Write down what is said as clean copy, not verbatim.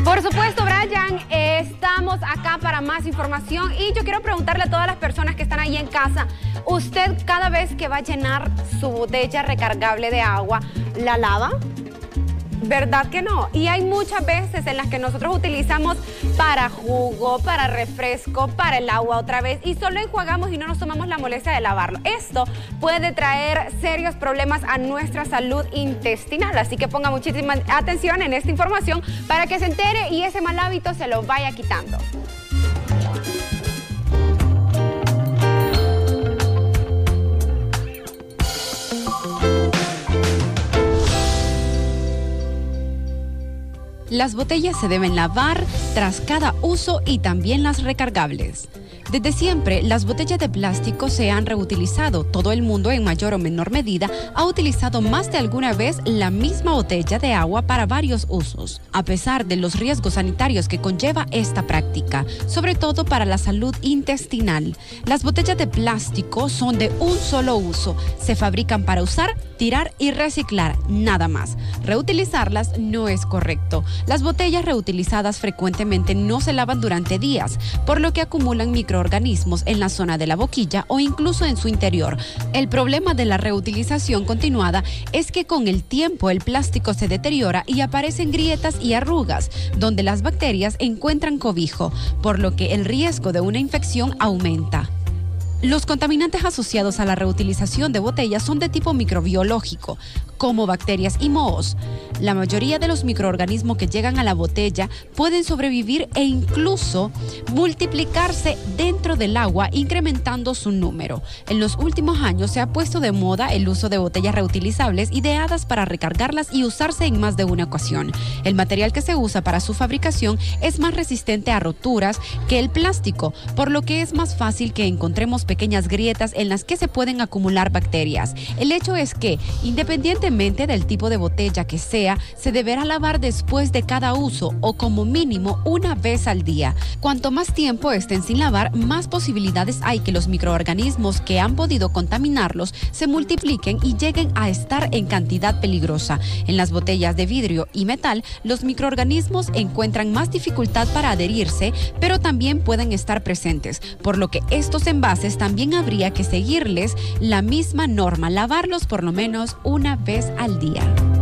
Por supuesto, Brian, estamos acá para más información y yo quiero preguntarle a todas las personas que están ahí en casa, ¿usted cada vez que va a llenar su botella recargable de agua, la lava? ¿Verdad que no? Y hay muchas veces en las que nosotros utilizamos para jugo, para refresco, para el agua otra vez y solo enjuagamos y no nos tomamos la molestia de lavarlo. Esto puede traer serios problemas a nuestra salud intestinal, así que ponga muchísima atención en esta información para que se entere y ese mal hábito se lo vaya quitando. Las botellas se deben lavar tras cada uso y también las recargables. Desde siempre, las botellas de plástico se han reutilizado. Todo el mundo, en mayor o menor medida, ha utilizado más de alguna vez la misma botella de agua para varios usos, a pesar de los riesgos sanitarios que conlleva esta práctica, sobre todo para la salud intestinal. Las botellas de plástico son de un solo uso. Se fabrican para usar, tirar y reciclar, nada más. Reutilizarlas no es correcto. Las botellas reutilizadas frecuentemente no se lavan durante días, por lo que acumulan microorganismos en la zona de la boquilla o incluso en su interior. El problema de la reutilización continuada es que con el tiempo el plástico se deteriora y aparecen grietas y arrugas, donde las bacterias encuentran cobijo, por lo que el riesgo de una infección aumenta. Los contaminantes asociados a la reutilización de botellas son de tipo microbiológico, como bacterias y mohos. La mayoría de los microorganismos que llegan a la botella pueden sobrevivir e incluso multiplicarse dentro del agua, incrementando su número. En los últimos años se ha puesto de moda el uso de botellas reutilizables ideadas para recargarlas y usarse en más de una ocasión. El material que se usa para su fabricación es más resistente a roturas que el plástico, por lo que es más fácil que encontremos pequeñas grietas en las que se pueden acumular bacterias. El hecho es que, independientemente del tipo de botella que sea, se deberá lavar después de cada uso o como mínimo una vez al día. Cuanto más tiempo estén sin lavar, más posibilidades hay que los microorganismos que han podido contaminarlos se multipliquen y lleguen a estar en cantidad peligrosa. En las botellas de vidrio y metal, los microorganismos encuentran más dificultad para adherirse, pero también pueden estar presentes, por lo que estos envases también habría que seguirles la misma norma, lavarlos por lo menos una vez al día.